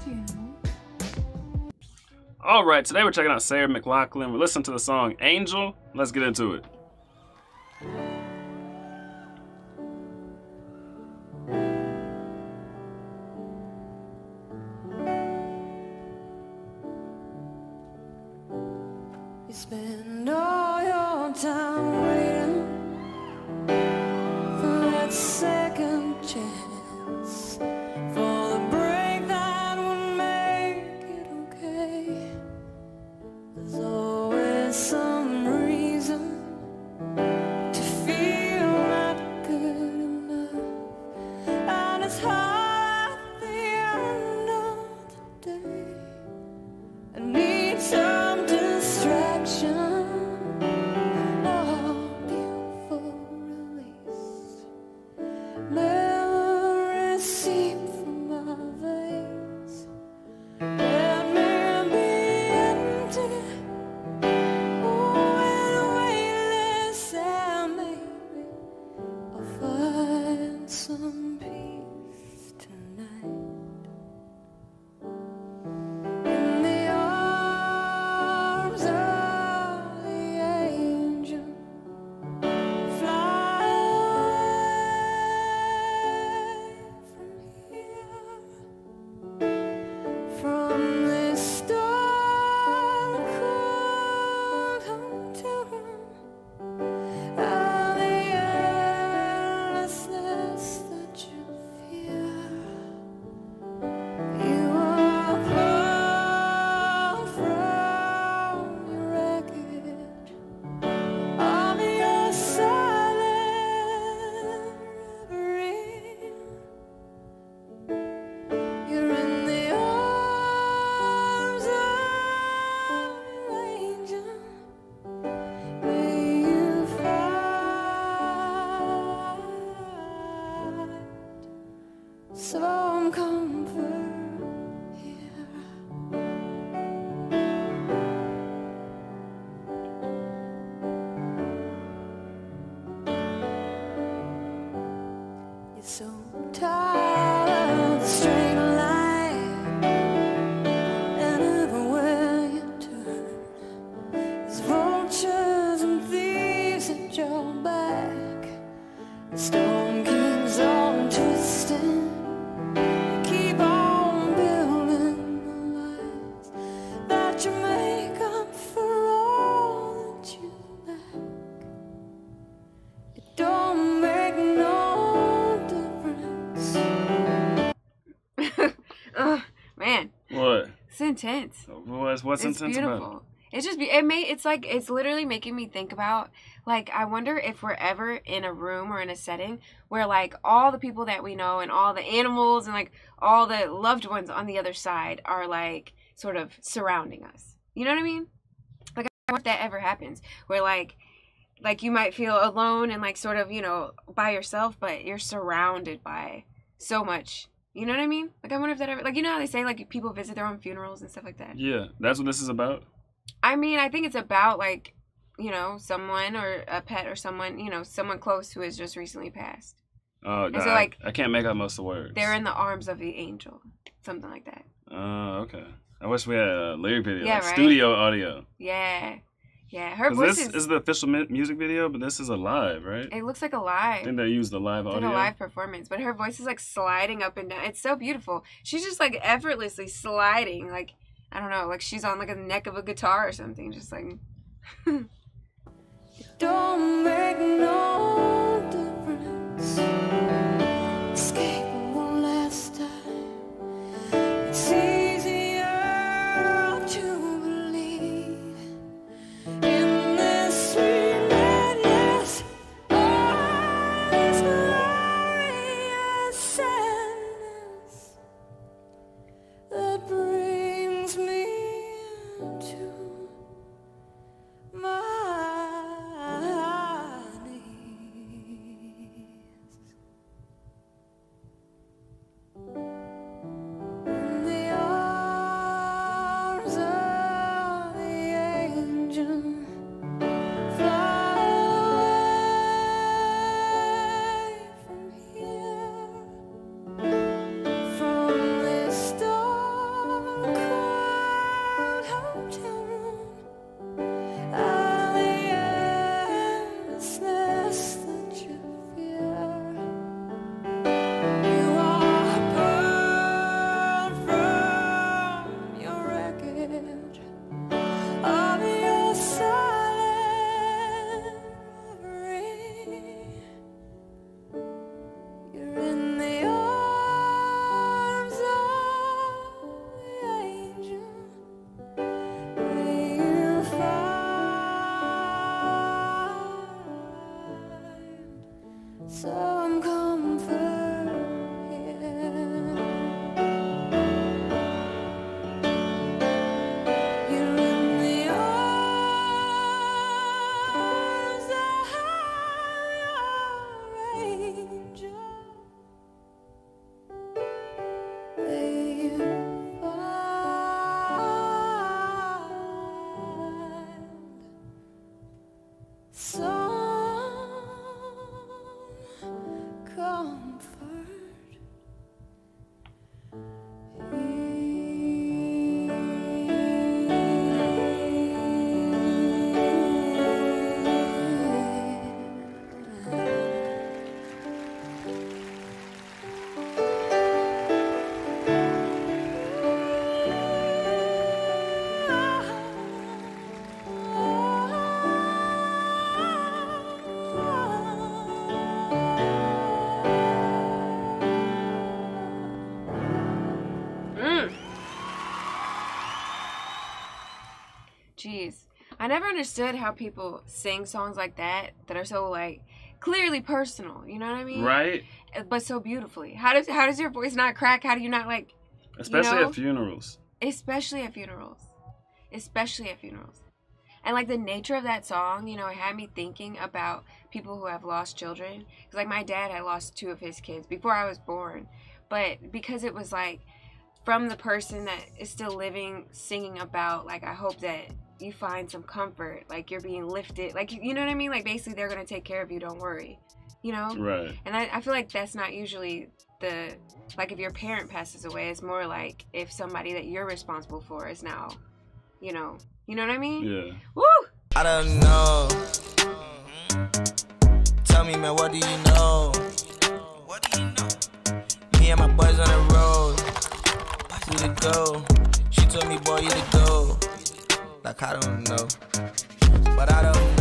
All right, today we're checking out Sarah McLachlan. We're listening to the song Angel. Let's get into it. You spend all your time waiting for that second chance, for the break that would make it okay. There's always some reason to feel not good enough, and it's hard at the end of the day. I need some distraction, oh, beautiful release. Memories seep from my veins. Let me be empty, oh, and weightless, and maybe I'll find some peace tonight. In the arms of the angel, fly away from this storm-cooled hotel, and the endlessness that you fear. You are pulled from your wreckage of your silent reverie. You're in the arms of your angel. May you find some comfort here. You're so tired of the straight line, and everywhere you turn, there's vultures and thieves at your back. The storm keeps on twisting. You keep on building the lies that you make up for all that you lack. It don't make no difference. Ugh, man, What? it's intense. What's It's intense beautiful. about It's just it's literally making me think about, like, I wonder if we're ever in a room or in a setting where, like, all the people that we know and all the animals and, like, all the loved ones on the other side are, like, sort of surrounding us. You know what I mean? Like, I wonder if that ever happens where, like you might feel alone and, like, sort of, you know, by yourself, but you're surrounded by so much. You know what I mean? Like, I wonder if that ever, like, you know how they say, like, people visit their own funerals and stuff like that? Yeah, that's what this is about? I mean, I think it's about, like, you know, someone or a pet or someone, you know, someone close who has just recently passed. Oh, so, like, I can't make out most of the words. They're in the arms of the angel. Something like that. Oh, okay. I wish we had a lyric video, Yeah, like right? studio audio. Yeah. Yeah. Her 'Cause voice this is the official music video, but this is a live, right? It looks like a I live. think they used the live It's audio. like a live performance, but her voice is, like, sliding up and down. It's so beautiful. She's just, like, effortlessly sliding, like, I don't know, like she's on, like, a neck of a guitar or something, just like. Don't make no difference. Escape one last time. It's easier to believe in this sweet madness. Oh, this glorious sadness that brings me to my knees. Jeez. I never understood how people sing songs like that are so like clearly personal, you know what I mean? Right. But so beautifully. How does your voice not crack? How do you not like Especially at funerals. Especially at funerals. Especially at funerals. And like the nature of that song, you know, it had me thinking about people who have lost children. Because like my dad had lost 2 of his kids before I was born. But because it was like from the person that is still living, singing about like, I hope that you find some comfort, like you're being lifted, like, you know what I mean? Like basically they're going to take care of you, don't worry, you know? Right. And I feel like that's not usually like if your parent passes away, it's more like if somebody that you're responsible for is now, you know what I mean? Yeah. Woo! I don't know. Tell me, man, what do you know? What do you know? Me and my boys on the road. You to go. She told me, boy, you to go. Like, I don't know. But I don't know.